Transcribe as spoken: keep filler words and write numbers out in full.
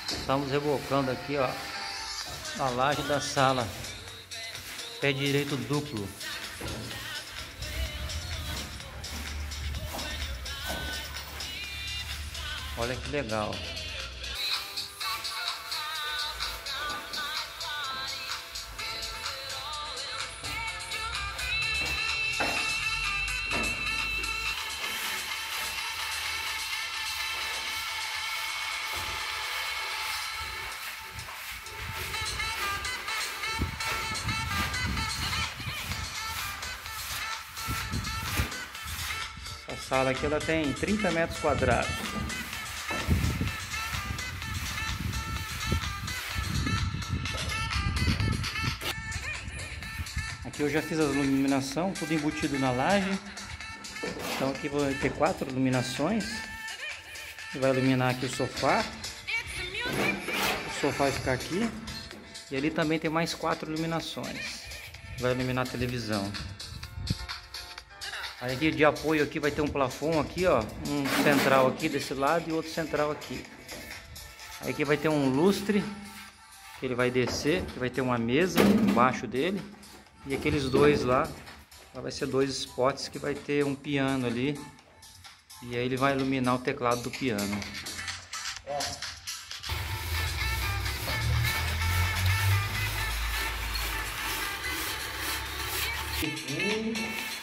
Estamos rebocando aqui, ó, a laje da sala, pé direito duplo. Olha que legal. A sala aqui ela tem trinta metros quadrados. Aqui eu já fiz a iluminação, tudo embutido na laje. Então aqui vai ter quatro iluminações. Vai iluminar aqui o sofá. O sofá vai ficar aqui. E ali também tem mais quatro iluminações. Vai iluminar a televisão. Aí aqui de apoio aqui vai ter um plafond aqui, ó, um central aqui desse lado e outro central aqui. Aí aqui vai ter um lustre que ele vai descer, que vai ter uma mesa embaixo dele, e aqueles dois lá, lá vai ser dois spots que vai ter um piano ali, e aí ele vai iluminar o teclado do piano. É.